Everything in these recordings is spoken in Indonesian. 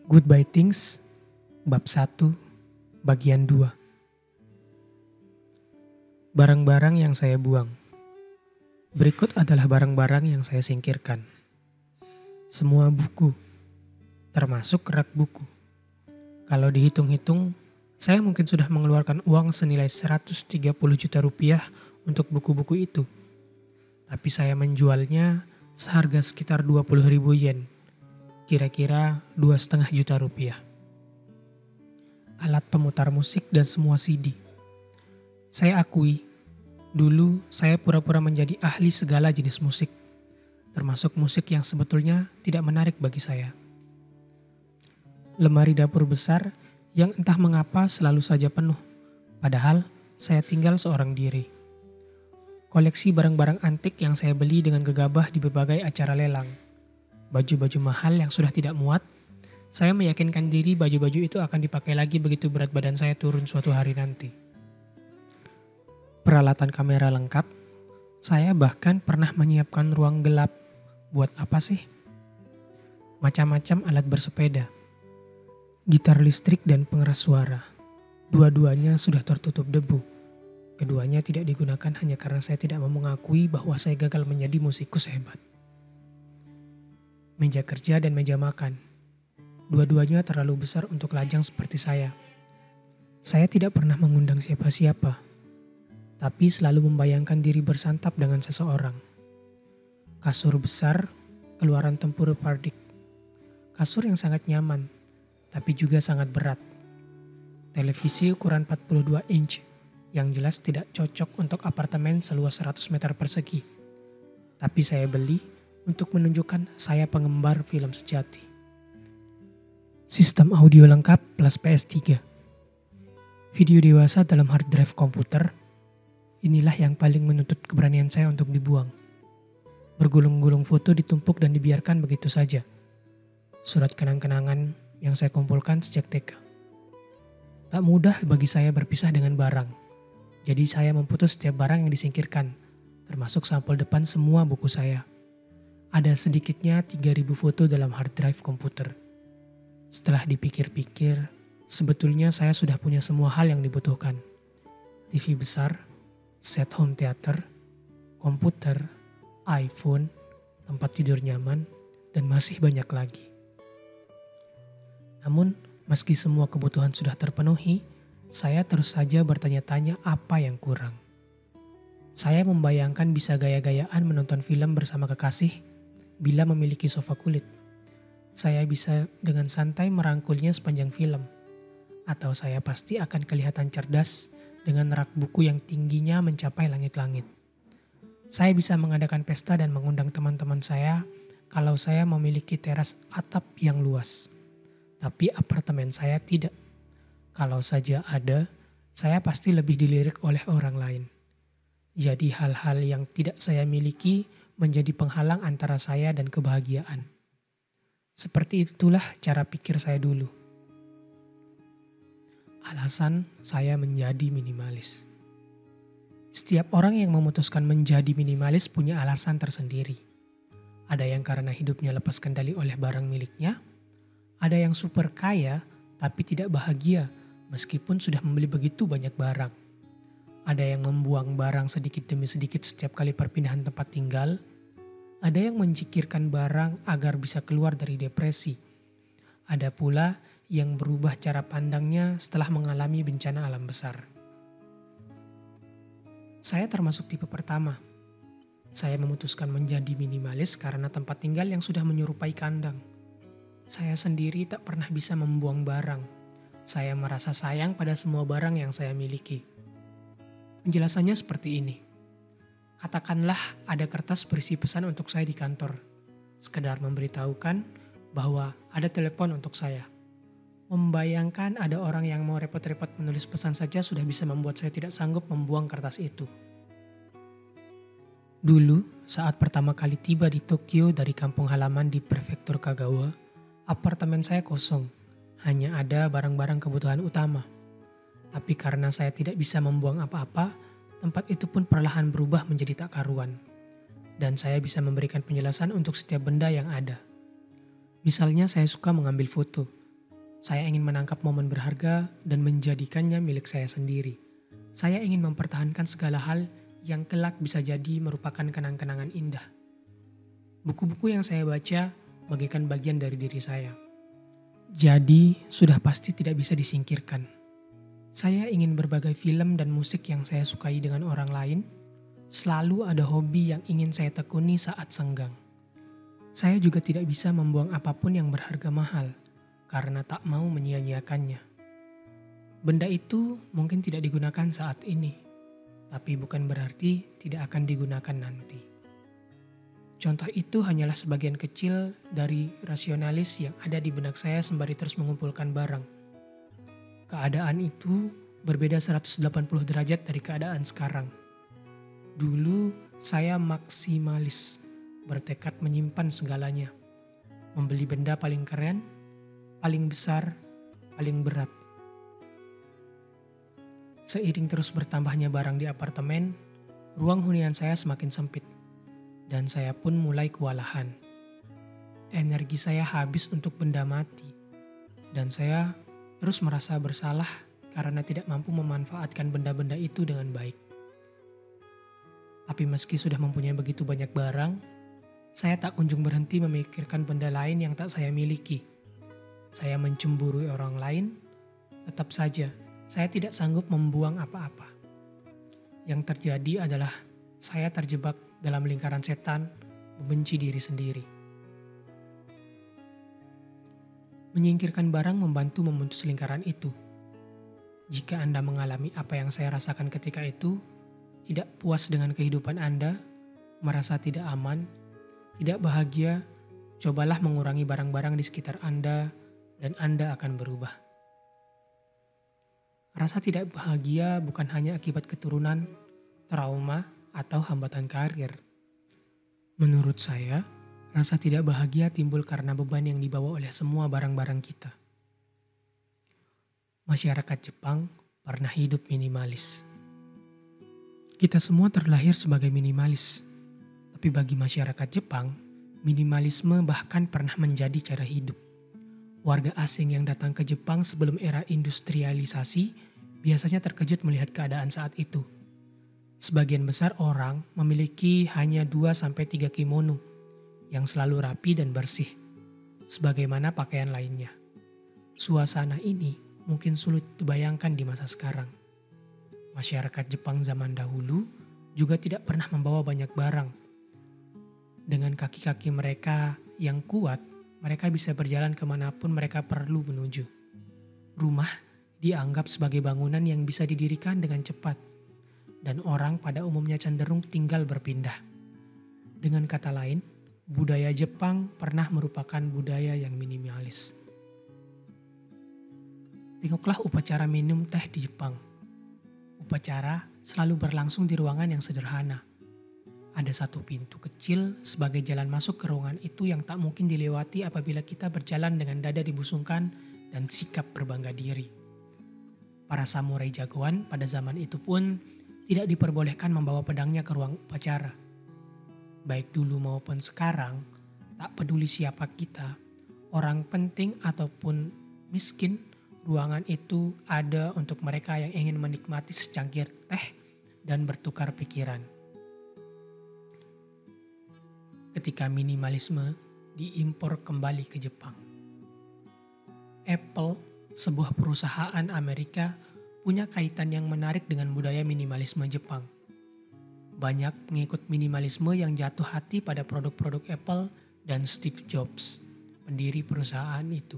Goodbye Things, Bab 1, Bagian 2. Barang-barang yang saya buang. Berikut adalah barang-barang yang saya singkirkan. Semua buku, termasuk rak buku. Kalau dihitung-hitung, saya mungkin sudah mengeluarkan uang senilai 130 juta rupiah untuk buku-buku itu. Tapi saya menjualnya seharga sekitar 20.000 yen. Kira-kira 2,5 juta rupiah. Alat pemutar musik dan semua CD. Saya akui, dulu saya pura-pura menjadi ahli segala jenis musik, termasuk musik yang sebetulnya tidak menarik bagi saya. Lemari dapur besar yang entah mengapa selalu saja penuh, padahal saya tinggal seorang diri. Koleksi barang-barang antik yang saya beli dengan gegabah di berbagai acara lelang. Baju-baju mahal yang sudah tidak muat, saya meyakinkan diri baju-baju itu akan dipakai lagi begitu berat badan saya turun suatu hari nanti. Peralatan kamera lengkap, saya bahkan pernah menyiapkan ruang gelap. Buat apa sih? Macam-macam alat bersepeda, gitar listrik dan pengeras suara. Dua-duanya sudah tertutup debu. Keduanya tidak digunakan hanya karena saya tidak mau mengakui bahwa saya gagal menjadi musikus hebat. Meja kerja dan meja makan. Dua-duanya terlalu besar untuk lajang seperti saya. Saya tidak pernah mengundang siapa-siapa, tapi selalu membayangkan diri bersantap dengan seseorang. Kasur besar, keluaran Tempur Pardik. Kasur yang sangat nyaman, tapi juga sangat berat. Televisi ukuran 42 inch, yang jelas tidak cocok untuk apartemen seluas 100 meter persegi. Tapi saya beli untuk menunjukkan saya penggemar film sejati. Sistem audio lengkap plus PS3. Video dewasa dalam hard drive komputer. Inilah yang paling menuntut keberanian saya untuk dibuang. Bergulung-gulung foto ditumpuk dan dibiarkan begitu saja. Surat kenang-kenangan yang saya kumpulkan sejak TK. Tak mudah bagi saya berpisah dengan barang. Jadi saya memputus setiap barang yang disingkirkan, termasuk sampul depan semua buku saya. Ada sedikitnya 3.000 foto dalam hard drive komputer. Setelah dipikir-pikir, sebetulnya saya sudah punya semua hal yang dibutuhkan. TV besar, set home theater, komputer, iPhone, tempat tidur nyaman, dan masih banyak lagi. Namun, meski semua kebutuhan sudah terpenuhi, saya terus saja bertanya-tanya apa yang kurang. Saya membayangkan bisa gaya-gayaan menonton film bersama kekasih bila memiliki sofa kulit. Saya bisa dengan santai merangkulnya sepanjang film. Atau saya pasti akan kelihatan cerdas dengan rak buku yang tingginya mencapai langit-langit. Saya bisa mengadakan pesta dan mengundang teman-teman saya kalau saya memiliki teras atap yang luas. Tapi apartemen saya tidak. Kalau saja ada, saya pasti lebih dilirik oleh orang lain. Jadi hal-hal yang tidak saya miliki menjadi penghalang antara saya dan kebahagiaan. Seperti itulah cara pikir saya dulu. Alasan saya menjadi minimalis. Setiap orang yang memutuskan menjadi minimalis punya alasan tersendiri. Ada yang karena hidupnya lepas kendali oleh barang miliknya. Ada yang super kaya tapi tidak bahagia meskipun sudah membeli begitu banyak barang. Ada yang membuang barang sedikit demi sedikit setiap kali perpindahan tempat tinggal. Ada yang menjikirkan barang agar bisa keluar dari depresi. Ada pula yang berubah cara pandangnya setelah mengalami bencana alam besar. Saya termasuk tipe pertama. Saya memutuskan menjadi minimalis karena tempat tinggal yang sudah menyerupai kandang. Saya sendiri tak pernah bisa membuang barang. Saya merasa sayang pada semua barang yang saya miliki. Penjelasannya seperti ini. Katakanlah ada kertas berisi pesan untuk saya di kantor. Sekedar memberitahukan bahwa ada telepon untuk saya. Membayangkan ada orang yang mau repot-repot menulis pesan saja sudah bisa membuat saya tidak sanggup membuang kertas itu. Dulu, saat pertama kali tiba di Tokyo dari kampung halaman di prefektur Kagawa, apartemen saya kosong. Hanya ada barang-barang kebutuhan utama. Tapi karena saya tidak bisa membuang apa-apa, tempat itu pun perlahan berubah menjadi tak karuan. Dan saya bisa memberikan penjelasan untuk setiap benda yang ada. Misalnya saya suka mengambil foto, Saya ingin menangkap momen berharga dan menjadikannya milik saya sendiri. Saya ingin mempertahankan segala hal yang kelak bisa jadi merupakan kenang-kenangan indah. Buku-buku yang saya baca bagaikan bagian dari diri saya. Jadi, sudah pasti tidak bisa disingkirkan. Saya ingin berbagai film dan musik yang saya sukai dengan orang lain. Selalu ada hobi yang ingin saya tekuni saat senggang. Saya juga tidak bisa membuang apapun yang berharga mahal karena tak mau menyia-nyiakannya. Benda itu mungkin tidak digunakan saat ini, tapi bukan berarti tidak akan digunakan nanti. Contoh itu hanyalah sebagian kecil dari rasionalis yang ada di benak saya sembari terus mengumpulkan barang. Keadaan itu berbeda 180 derajat dari keadaan sekarang. Dulu saya maksimalis, bertekad menyimpan segalanya. Membeli benda paling keren, paling besar, paling berat. Seiring terus bertambahnya barang di apartemen, ruang hunian saya semakin sempit. Dan saya pun mulai kewalahan. Energi saya habis untuk benda mati. Dan saya terus merasa bersalah karena tidak mampu memanfaatkan benda-benda itu dengan baik. Tapi meski sudah mempunyai begitu banyak barang, saya tak kunjung berhenti memikirkan benda lain yang tak saya miliki. Saya mencemburui orang lain, tetap saja saya tidak sanggup membuang apa-apa. Yang terjadi adalah saya terjebak dalam lingkaran setan, membenci diri sendiri. Menyingkirkan barang membantu memutus lingkaran itu. Jika Anda mengalami apa yang saya rasakan ketika itu, tidak puas dengan kehidupan Anda, merasa tidak aman, tidak bahagia, cobalah mengurangi barang-barang di sekitar Anda dan Anda akan berubah. Rasa tidak bahagia bukan hanya akibat keturunan, trauma, atau hambatan karir. Menurut saya, rasa tidak bahagia timbul karena beban yang dibawa oleh semua barang-barang kita. Masyarakat Jepang pernah hidup minimalis. Kita semua terlahir sebagai minimalis. Tapi bagi masyarakat Jepang, minimalisme bahkan pernah menjadi cara hidup. Warga asing yang datang ke Jepang sebelum era industrialisasi biasanya terkejut melihat keadaan saat itu. Sebagian besar orang memiliki hanya 2-3 kimono yang selalu rapi dan bersih, sebagaimana pakaian lainnya. Suasana ini mungkin sulit dibayangkan di masa sekarang. Masyarakat Jepang zaman dahulu juga tidak pernah membawa banyak barang. Dengan kaki-kaki mereka yang kuat, mereka bisa berjalan kemanapun mereka perlu menuju. Rumah dianggap sebagai bangunan yang bisa didirikan dengan cepat, dan orang pada umumnya cenderung tinggal berpindah. Dengan kata lain, budaya Jepang pernah merupakan budaya yang minimalis. Tengoklah upacara minum teh di Jepang. Upacara selalu berlangsung di ruangan yang sederhana. Ada satu pintu kecil sebagai jalan masuk ke ruangan itu yang tak mungkin dilewati apabila kita berjalan dengan dada dibusungkan dan sikap berbangga diri. Para samurai jagoan pada zaman itu pun tidak diperbolehkan membawa pedangnya ke ruang upacara. Baik dulu maupun sekarang, tak peduli siapa kita, orang penting ataupun miskin, ruangan itu ada untuk mereka yang ingin menikmati secangkir teh dan bertukar pikiran. Ketika minimalisme diimpor kembali ke Jepang. Apple, sebuah perusahaan Amerika, punya kaitan yang menarik dengan budaya minimalisme Jepang. Banyak pengikut minimalisme yang jatuh hati pada produk-produk Apple dan Steve Jobs, pendiri perusahaan itu.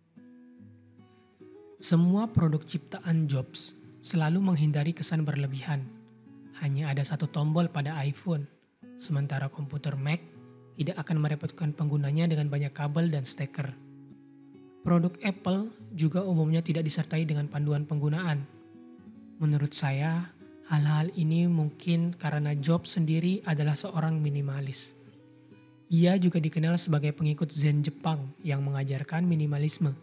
Semua produk ciptaan Jobs selalu menghindari kesan berlebihan. Hanya ada satu tombol pada iPhone, sementara komputer Mac tidak akan merepotkan penggunanya dengan banyak kabel dan steker. Produk Apple juga umumnya tidak disertai dengan panduan penggunaan. Menurut saya, hal-hal ini mungkin karena Jobs sendiri adalah seorang minimalis. Ia juga dikenal sebagai pengikut Zen Jepang yang mengajarkan minimalisme.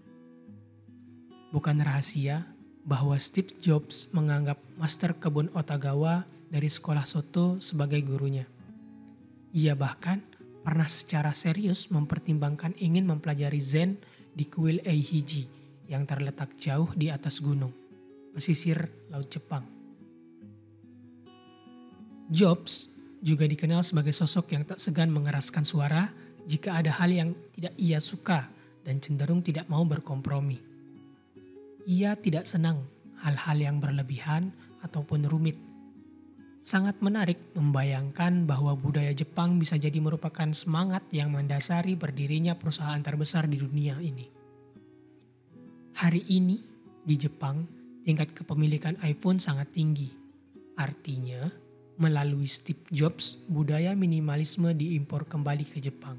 Bukan rahasia bahwa Steve Jobs menganggap Master Kebun Otagawa dari sekolah Soto sebagai gurunya. Ia bahkan pernah secara serius mempertimbangkan ingin mempelajari Zen di kuil Eihiji yang terletak jauh di atas gunung, pesisir Laut Jepang. Jobs juga dikenal sebagai sosok yang tak segan mengeraskan suara jika ada hal yang tidak ia suka dan cenderung tidak mau berkompromi. Ia tidak senang hal-hal yang berlebihan ataupun rumit. Sangat menarik membayangkan bahwa budaya Jepang bisa jadi merupakan semangat yang mendasari berdirinya perusahaan terbesar di dunia ini. Hari ini di Jepang, tingkat kepemilikan iPhone sangat tinggi. Artinya, melalui Steve Jobs, budaya minimalisme diimpor kembali ke Jepang.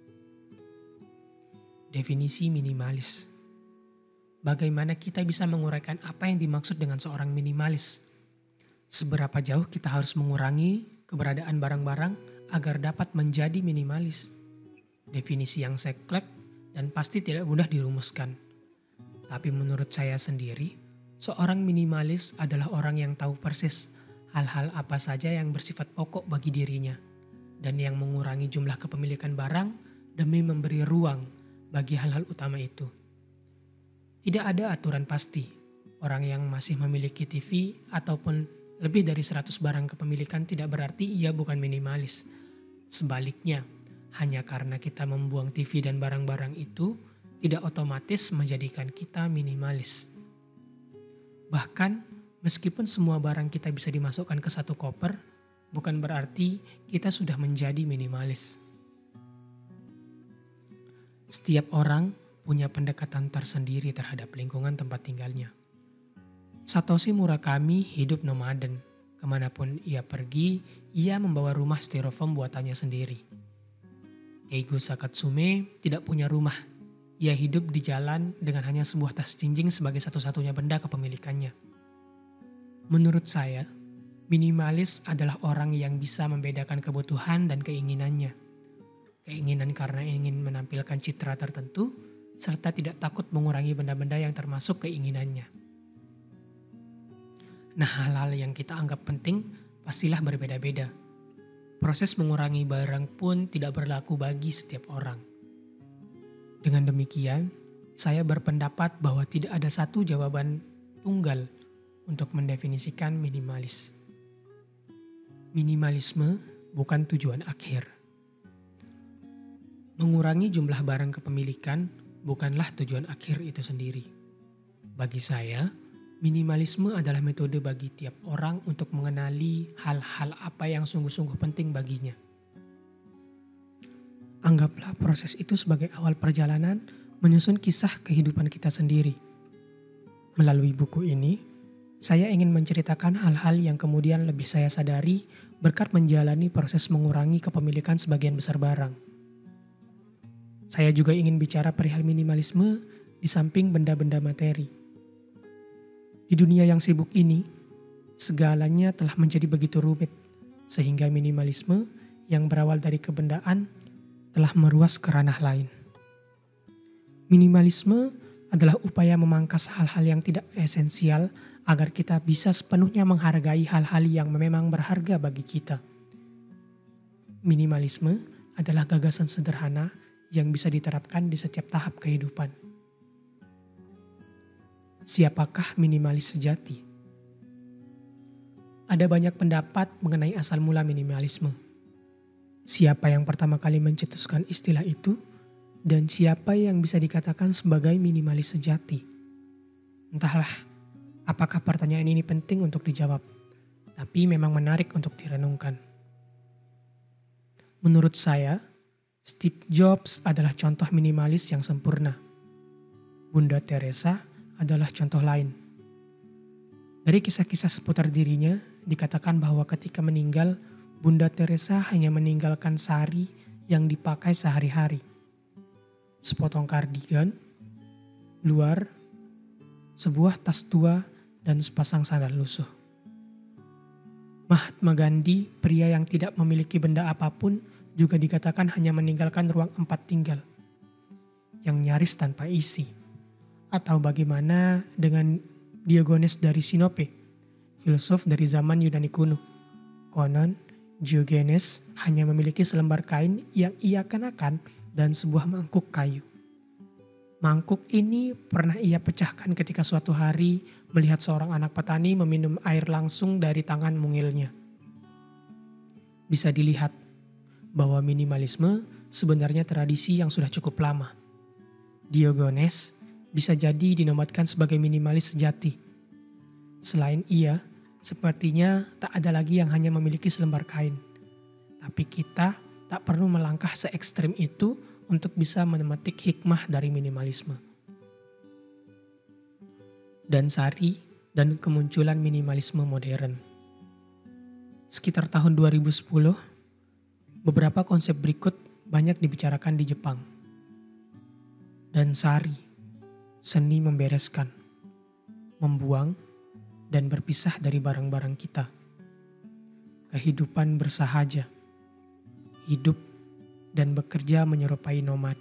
Definisi minimalis. Bagaimana kita bisa menguraikan apa yang dimaksud dengan seorang minimalis? Seberapa jauh kita harus mengurangi keberadaan barang-barang agar dapat menjadi minimalis? Definisi yang saklek dan pasti tidak mudah dirumuskan. Tapi menurut saya sendiri, seorang minimalis adalah orang yang tahu persis hal-hal apa saja yang bersifat pokok bagi dirinya dan yang mengurangi jumlah kepemilikan barang demi memberi ruang bagi hal-hal utama itu. Tidak ada aturan pasti. Orang yang masih memiliki TV ataupun lebih dari 100 barang kepemilikan tidak berarti ia bukan minimalis. Sebaliknya, hanya karena kita membuang TV dan barang-barang itu tidak otomatis menjadikan kita minimalis. Bahkan, meskipun semua barang kita bisa dimasukkan ke satu koper, bukan berarti kita sudah menjadi minimalis. Setiap orang punya pendekatan tersendiri terhadap lingkungan tempat tinggalnya. Satoshi Murakami hidup nomaden. Kemanapun ia pergi, ia membawa rumah styrofoam buatannya sendiri. Keigo Sakatsume tidak punya rumah. Ia hidup di jalan dengan hanya sebuah tas jinjing sebagai satu-satunya benda kepemilikannya. Menurut saya, minimalis adalah orang yang bisa membedakan kebutuhan dan keinginannya. Keinginan karena ingin menampilkan citra tertentu, serta tidak takut mengurangi benda-benda yang termasuk keinginannya. Nah, hal-hal yang kita anggap penting pastilah berbeda-beda. Proses mengurangi barang pun tidak berlaku bagi setiap orang. Dengan demikian, saya berpendapat bahwa tidak ada satu jawaban tunggal untuk mendefinisikan minimalis. Minimalisme bukan tujuan akhir. Mengurangi jumlah barang kepemilikan bukanlah tujuan akhir itu sendiri. Bagi saya, minimalisme adalah metode bagi tiap orang untuk mengenali hal-hal apa yang sungguh-sungguh penting baginya. Anggaplah proses itu sebagai awal perjalanan menyusun kisah kehidupan kita sendiri. Melalui buku ini, saya ingin menceritakan hal-hal yang kemudian lebih saya sadari berkat menjalani proses mengurangi kepemilikan sebagian besar barang. Saya juga ingin bicara perihal minimalisme di samping benda-benda materi. Di dunia yang sibuk ini, segalanya telah menjadi begitu rumit, sehingga minimalisme yang berawal dari kebendaan telah meruas ke ranah lain. Minimalisme adalah upaya memangkas hal-hal yang tidak esensial agar kita bisa sepenuhnya menghargai hal-hal yang memang berharga bagi kita. Minimalisme adalah gagasan sederhana yang bisa diterapkan di setiap tahap kehidupan. Siapakah minimalis sejati? Ada banyak pendapat mengenai asal mula minimalisme. Siapa yang pertama kali mencetuskan istilah itu, dan siapa yang bisa dikatakan sebagai minimalis sejati? Entahlah, apakah pertanyaan ini penting untuk dijawab, tapi memang menarik untuk direnungkan. Menurut saya, Steve Jobs adalah contoh minimalis yang sempurna. Bunda Teresa adalah contoh lain. Dari kisah-kisah seputar dirinya, dikatakan bahwa ketika meninggal, Bunda Teresa hanya meninggalkan sari yang dipakai sehari-hari. Sepotong kardigan, luar, sebuah tas tua, dan sepasang sandal lusuh. Mahatma Gandhi, pria yang tidak memiliki benda apapun, juga dikatakan hanya meninggalkan ruang 4 tinggal yang nyaris tanpa isi. Atau bagaimana dengan Diogenes dari Sinope, filsuf dari zaman Yunani kuno. Konon, Diogenes hanya memiliki selembar kain yang ia kenakan dan sebuah mangkuk kayu. Mangkuk ini pernah ia pecahkan ketika suatu hari melihat seorang anak petani meminum air langsung dari tangan mungilnya. Bisa dilihat bahwa minimalisme sebenarnya tradisi yang sudah cukup lama. Diogenes bisa jadi dinobatkan sebagai minimalis sejati. Selain ia, sepertinya tak ada lagi yang hanya memiliki selembar kain. Tapi kita tak perlu melangkah se ekstrim itu untuk bisa memetik hikmah dari minimalisme. Dan Sari dan kemunculan minimalisme modern. Sekitar tahun 2010, beberapa konsep berikut banyak dibicarakan di Jepang. Dan Sari, seni membereskan, membuang, dan berpisah dari barang-barang kita. Kehidupan bersahaja, hidup dan bekerja menyerupai nomad.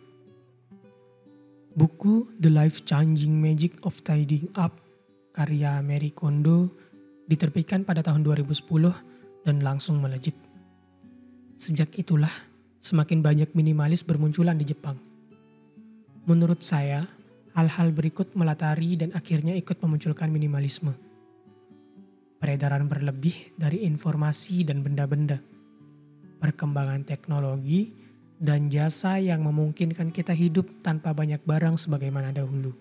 Buku The Life-Changing Magic of Tidying Up karya Marie Kondo diterbitkan pada tahun 2010 dan langsung melejit. Sejak itulah semakin banyak minimalis bermunculan di Jepang. Menurut saya, hal-hal berikut melatari dan akhirnya ikut memunculkan minimalisme. Peredaran berlebih dari informasi dan benda-benda, perkembangan teknologi, dan jasa yang memungkinkan kita hidup tanpa banyak barang sebagaimana dahulu.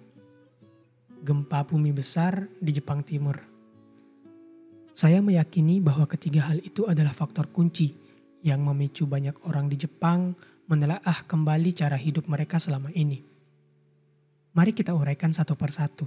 Gempa bumi besar di Jepang Timur. Saya meyakini bahwa ketiga hal itu adalah faktor kunci yang memicu banyak orang di Jepang menelaah kembali cara hidup mereka selama ini. Mari kita uraikan satu persatu.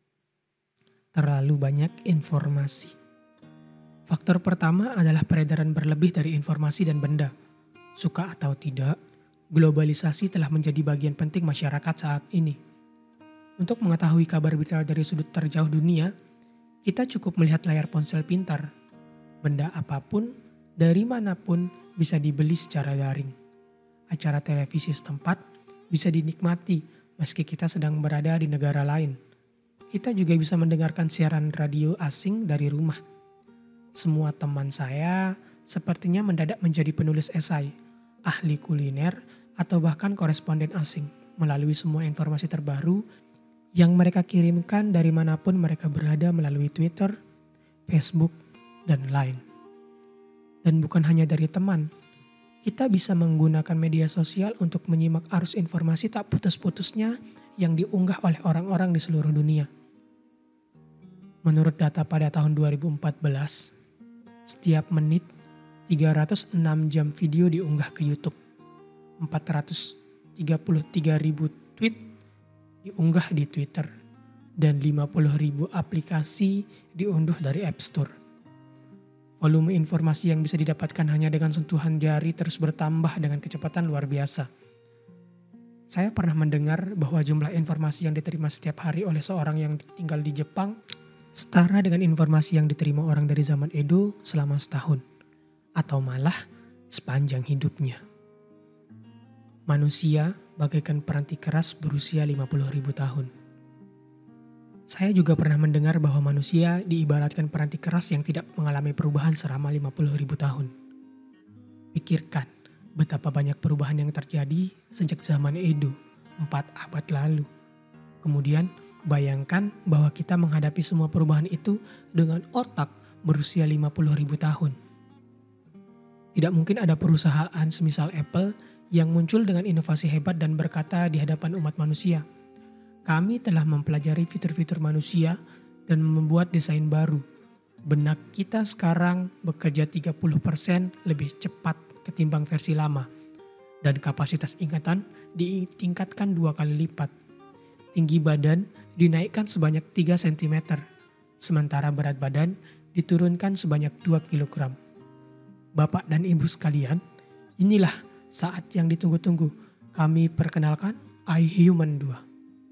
Terlalu banyak informasi. Faktor pertama adalah peredaran berlebih dari informasi dan benda. Suka atau tidak, globalisasi telah menjadi bagian penting masyarakat saat ini. Untuk mengetahui kabar berita dari sudut terjauh dunia, kita cukup melihat layar ponsel pintar. Benda apapun, dari manapun, bisa dibeli secara daring. Acara televisi setempat bisa dinikmati meski kita sedang berada di negara lain. Kita juga bisa mendengarkan siaran radio asing dari rumah. Semua teman saya sepertinya mendadak menjadi penulis esai, ahli kuliner, atau bahkan koresponden asing melalui semua informasi terbaru yang mereka kirimkan dari manapun mereka berada melalui Twitter, Facebook, dan lain. Dan bukan hanya dari teman, kita bisa menggunakan media sosial untuk menyimak arus informasi tak putus-putusnya yang diunggah oleh orang-orang di seluruh dunia. Menurut data pada tahun 2014, setiap menit 306 jam video diunggah ke YouTube. 433 ribu tweet diunggah di Twitter. Dan 50 ribu aplikasi diunduh dari App Store. Volume informasi yang bisa didapatkan hanya dengan sentuhan jari terus bertambah dengan kecepatan luar biasa. Saya pernah mendengar bahwa jumlah informasi yang diterima setiap hari oleh seorang yang tinggal di Jepang setara dengan informasi yang diterima orang dari zaman Edo selama setahun, atau malah sepanjang hidupnya. Manusia bagaikan peranti keras berusia 50.000 tahun. Saya juga pernah mendengar bahwa manusia diibaratkan peranti keras yang tidak mengalami perubahan selama 50.000 tahun. Pikirkan betapa banyak perubahan yang terjadi sejak zaman Edo, 4 abad lalu. Kemudian bayangkan bahwa kita menghadapi semua perubahan itu dengan otak berusia 50.000 tahun. Tidak mungkin ada perusahaan semisal Apple yang muncul dengan inovasi hebat dan berkata di hadapan umat manusia, "Kami telah mempelajari fitur-fitur manusia dan membuat desain baru. Benak kita sekarang bekerja 30% lebih cepat ketimbang versi lama. Dan kapasitas ingatan ditingkatkan 2 kali lipat. Tinggi badan dinaikkan sebanyak 3 cm. Sementara berat badan diturunkan sebanyak 2 kg. Bapak dan ibu sekalian, inilah saat yang ditunggu-tunggu. Kami perkenalkan iHuman 2.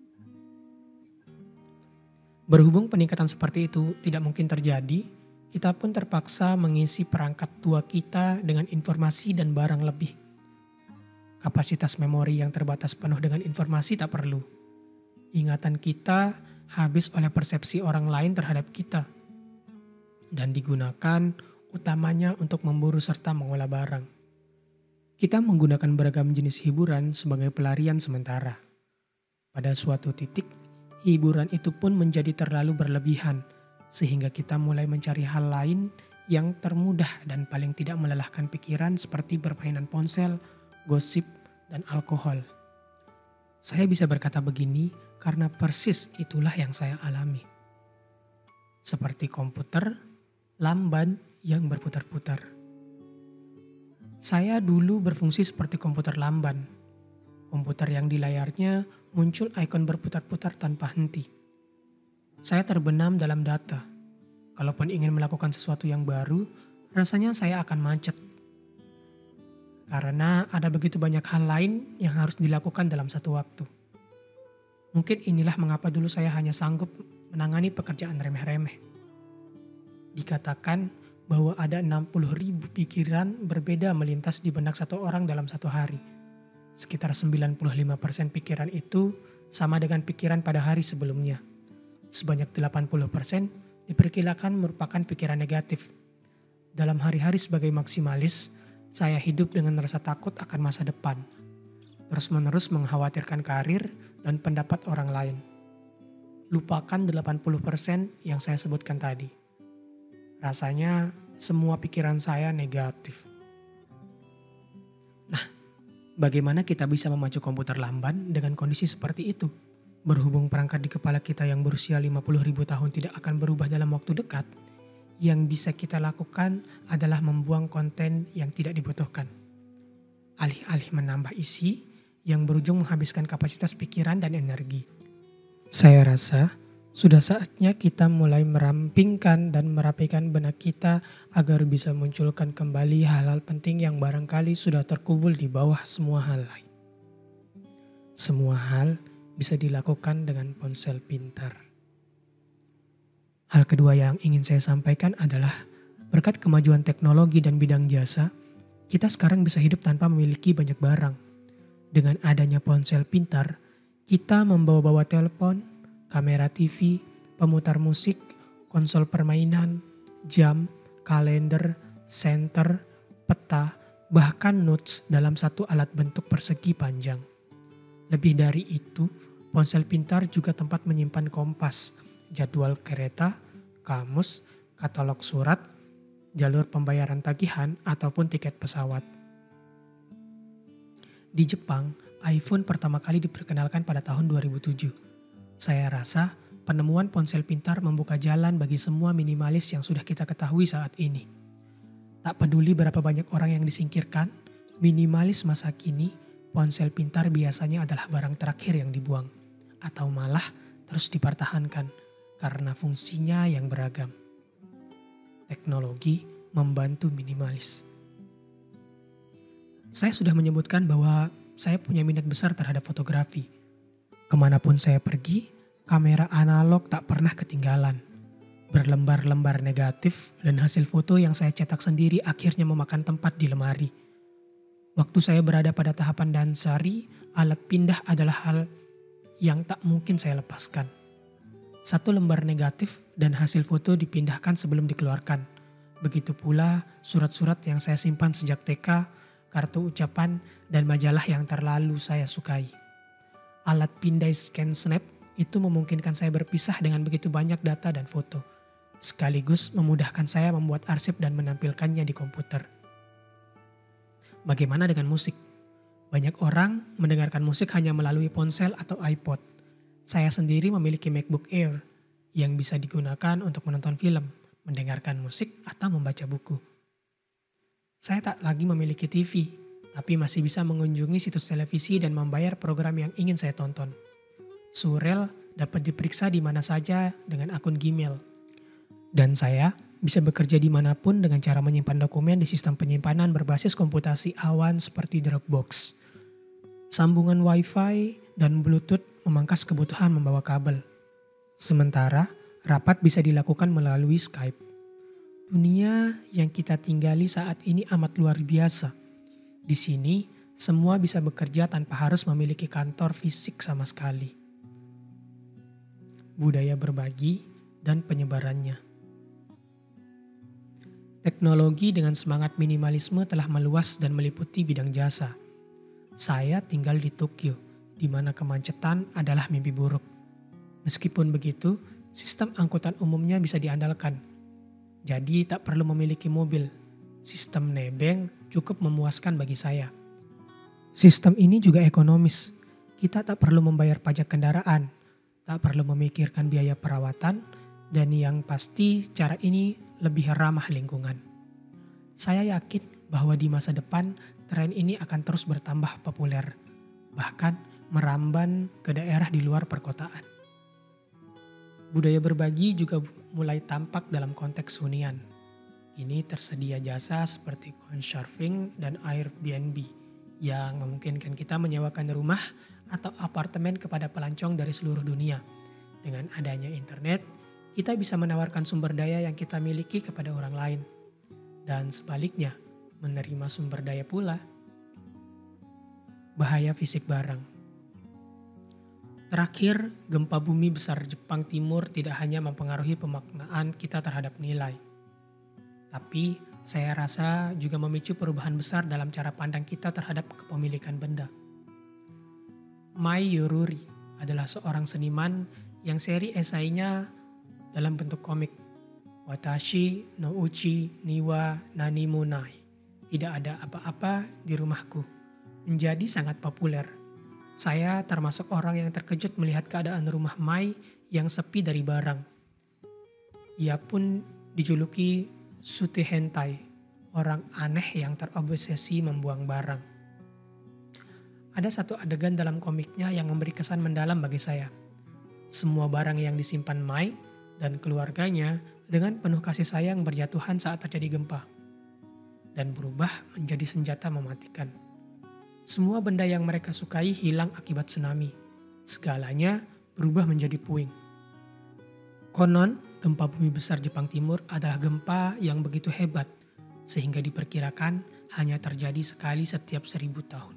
Berhubung peningkatan seperti itu tidak mungkin terjadi, kita pun terpaksa mengisi perangkat tua kita dengan informasi dan barang lebih. Kapasitas memori yang terbatas penuh dengan informasi tak perlu. Ingatan kita habis oleh persepsi orang lain terhadap kita. Dan digunakan utamanya untuk memburu serta mengolah barang. Kita menggunakan beragam jenis hiburan sebagai pelarian sementara. Pada suatu titik, hiburan itu pun menjadi terlalu berlebihan, sehingga kita mulai mencari hal lain yang termudah dan paling tidak melelahkan pikiran seperti permainan ponsel, gosip, dan alkohol. Saya bisa berkata begini karena persis itulah yang saya alami. Seperti komputer, lamban yang berputar-putar. Saya dulu berfungsi seperti komputer lamban. Komputer yang di layarnya muncul ikon berputar-putar tanpa henti. Saya terbenam dalam data. Kalaupun ingin melakukan sesuatu yang baru, rasanya saya akan macet. Karena ada begitu banyak hal lain yang harus dilakukan dalam satu waktu. Mungkin inilah mengapa dulu saya hanya sanggup menangani pekerjaan remeh-remeh. Dikatakan bahwa ada 60.000 pikiran berbeda melintas di benak satu orang dalam satu hari. Sekitar 95% pikiran itu sama dengan pikiran pada hari sebelumnya. Sebanyak 80% diperkirakan merupakan pikiran negatif. Dalam hari-hari sebagai maksimalis, saya hidup dengan rasa takut akan masa depan. Terus-menerus mengkhawatirkan karir dan pendapat orang lain. Lupakan 80% yang saya sebutkan tadi. Rasanya semua pikiran saya negatif. Bagaimana kita bisa memacu komputer lamban dengan kondisi seperti itu? Berhubung perangkat di kepala kita yang berusia 50.000 tahun tidak akan berubah dalam waktu dekat, yang bisa kita lakukan adalah membuang konten yang tidak dibutuhkan. Alih-alih menambah isi yang berujung menghabiskan kapasitas pikiran dan energi. Saya rasa sudah saatnya kita mulai merampingkan dan merapikan benak kita agar bisa munculkan kembali hal-hal penting yang barangkali sudah terkubur di bawah semua hal lain. Semua hal bisa dilakukan dengan ponsel pintar. Hal kedua yang ingin saya sampaikan adalah berkat kemajuan teknologi dan bidang jasa, kita sekarang bisa hidup tanpa memiliki banyak barang. Dengan adanya ponsel pintar, kita membawa-bawa telepon, kamera TV, pemutar musik, konsol permainan, jam, kalender, senter, peta, bahkan notes dalam satu alat bentuk persegi panjang. Lebih dari itu, ponsel pintar juga tempat menyimpan kompas, jadwal kereta, kamus, katalog surat, jalur pembayaran tagihan, ataupun tiket pesawat. Di Jepang, iPhone pertama kali diperkenalkan pada tahun 2007. Saya rasa penemuan ponsel pintar membuka jalan bagi semua minimalis yang sudah kita ketahui saat ini. Tak peduli berapa banyak orang yang disingkirkan, minimalis masa kini, ponsel pintar biasanya adalah barang terakhir yang dibuang. Atau malah terus dipertahankan karena fungsinya yang beragam. Teknologi membantu minimalis. Saya sudah menyebutkan bahwa saya punya minat besar terhadap fotografi. Kemanapun saya pergi, kamera analog tak pernah ketinggalan. Berlembar-lembar negatif dan hasil foto yang saya cetak sendiri akhirnya memakan tempat di lemari. Waktu saya berada pada tahapan dansari, alat pindah adalah hal yang tak mungkin saya lepaskan. Satu lembar negatif dan hasil foto dipindahkan sebelum dikeluarkan. Begitu pula surat-surat yang saya simpan sejak TK, kartu ucapan, dan majalah yang terlalu saya sukai. Alat pindai scan snap itu memungkinkan saya berpisah dengan begitu banyak data dan foto, sekaligus memudahkan saya membuat arsip dan menampilkannya di komputer. Bagaimana dengan musik? Banyak orang mendengarkan musik hanya melalui ponsel atau iPod. Saya sendiri memiliki MacBook Air yang bisa digunakan untuk menonton film, mendengarkan musik, atau membaca buku. Saya tak lagi memiliki TV, tapi masih bisa mengunjungi situs televisi dan membayar program yang ingin saya tonton. Surel dapat diperiksa di mana saja dengan akun Gmail. Dan saya bisa bekerja dimanapun dengan cara menyimpan dokumen di sistem penyimpanan berbasis komputasi awan seperti Dropbox. Sambungan Wi-Fi dan Bluetooth memangkas kebutuhan membawa kabel. Sementara, rapat bisa dilakukan melalui Skype. Dunia yang kita tinggali saat ini amat luar biasa. Di sini, semua bisa bekerja tanpa harus memiliki kantor fisik sama sekali. Budaya berbagi dan penyebarannya. Teknologi dengan semangat minimalisme telah meluas dan meliputi bidang jasa. Saya tinggal di Tokyo, di mana kemacetan adalah mimpi buruk. Meskipun begitu, sistem angkutan umumnya bisa diandalkan. Jadi tak perlu memiliki mobil. Sistem nebeng cukup memuaskan bagi saya. Sistem ini juga ekonomis. Kita tak perlu membayar pajak kendaraan, tak perlu memikirkan biaya perawatan, dan yang pasti cara ini lebih ramah lingkungan. Saya yakin bahwa di masa depan tren ini akan terus bertambah populer, bahkan meramban ke daerah di luar perkotaan. Budaya berbagi juga mulai tampak dalam konteks hunian. Kini tersedia jasa seperti Couchsurfing dan Airbnb yang memungkinkan kita menyewakan rumah atau apartemen kepada pelancong dari seluruh dunia. Dengan adanya internet, kita bisa menawarkan sumber daya yang kita miliki kepada orang lain. Dan sebaliknya, menerima sumber daya pula. Bahaya fisik barang. Terakhir, gempa bumi besar Jepang Timur tidak hanya mempengaruhi pemaknaan kita terhadap nilai. Tapi saya rasa juga memicu perubahan besar dalam cara pandang kita terhadap kepemilikan benda. Mai Yoruri adalah seorang seniman yang seri esainya dalam bentuk komik. Watashi no uchi ni wa nanimu nai. Tidak ada apa-apa di rumahku. Menjadi sangat populer. Saya termasuk orang yang terkejut melihat keadaan rumah Mai yang sepi dari barang. Ia pun dijuluki Sute Hentai, orang aneh yang terobsesi membuang barang. Ada satu adegan dalam komiknya yang memberi kesan mendalam bagi saya. Semua barang yang disimpan Mai dan keluarganya dengan penuh kasih sayang berjatuhan saat terjadi gempa. Dan berubah menjadi senjata mematikan. Semua benda yang mereka sukai hilang akibat tsunami. Segalanya berubah menjadi puing. Konon, gempa bumi besar Jepang Timur adalah gempa yang begitu hebat, sehingga diperkirakan hanya terjadi sekali setiap 1000 tahun.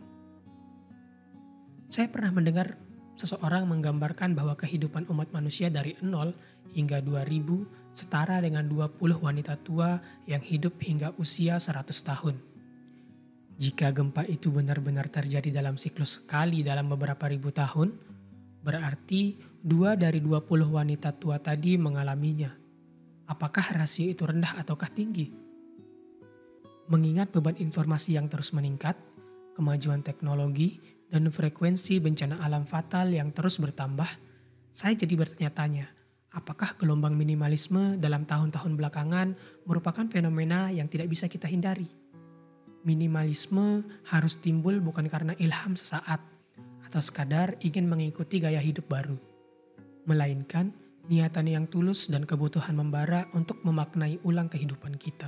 Saya pernah mendengar seseorang menggambarkan bahwa kehidupan umat manusia dari 0 hingga 2000 setara dengan 20 wanita tua yang hidup hingga usia 100 tahun. Jika gempa itu benar-benar terjadi dalam siklus sekali dalam beberapa ribu tahun, berarti 2 dari 20 wanita tua tadi mengalaminya. Apakah rasio itu rendah ataukah tinggi? Mengingat beban informasi yang terus meningkat, kemajuan teknologi, dan frekuensi bencana alam fatal yang terus bertambah, saya jadi bertanya-tanya, apakah gelombang minimalisme dalam tahun-tahun belakangan merupakan fenomena yang tidak bisa kita hindari? Minimalisme harus timbul bukan karena ilham sesaat atau sekadar ingin mengikuti gaya hidup baru, melainkan niatan yang tulus dan kebutuhan membara untuk memaknai ulang kehidupan kita.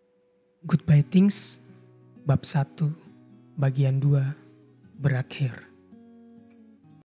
Goodbye Things, bab 1, bagian 2, berakhir.